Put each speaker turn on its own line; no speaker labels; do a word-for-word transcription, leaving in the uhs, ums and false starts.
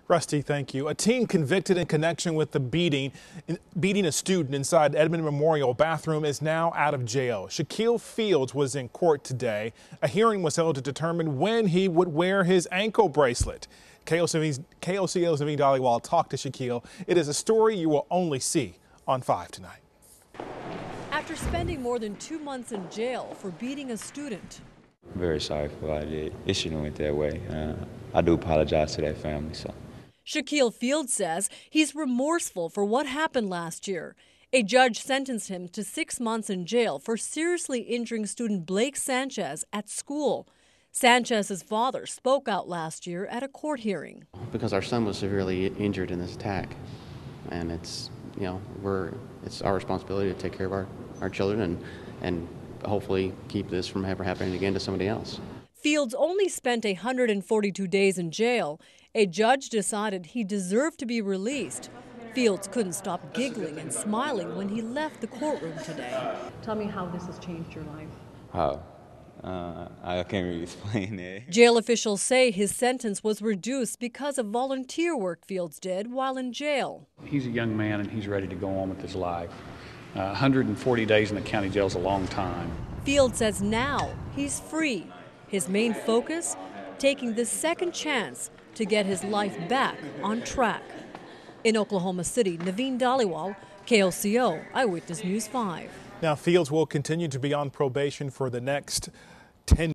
Rusty, thank you. A teen convicted in connection with the beating, beating a student inside Edmond Memorial bathroom is now out of jail. Shakil Fields was in court today. A hearing was held to determine when he would wear his ankle bracelet. K O C O's Naveen Dhaliwal talked to Shakil. It is a story you will only see on five tonight.
After spending more than two months in jail for beating a student.
Very sorry for what I did. It shouldn't have went that way. Uh, I do apologize to that family. So.
Shakil Fields says he's remorseful for what happened last year. A judge sentenced him to six months in jail for seriously injuring student Blake Sanchez at school. Sanchez's father spoke out last year at a court hearing.
Because our son was severely injured in this attack, and it's, you know, we're it's our responsibility to take care of our, our children and and hopefully keep this from ever happening again to somebody else.
Fields only spent one hundred forty-two days in jail. A judge decided he deserved to be released. Fields couldn't stop giggling and smiling when he left the courtroom today.
Tell me how this has changed your life.
How? Uh, I can't really explain it.
Jail officials say his sentence was reduced because of volunteer work Fields did while in jail.
He's a young man and he's ready to go on with his life. Uh, one hundred forty days in the county jail is a long time.
Fields says now he's free. His main focus, taking the second chance to get his life back on track. In Oklahoma City, Naveen Dhaliwal, K O C O Eyewitness News five.
Now, Fields will continue to be on probation for the next ten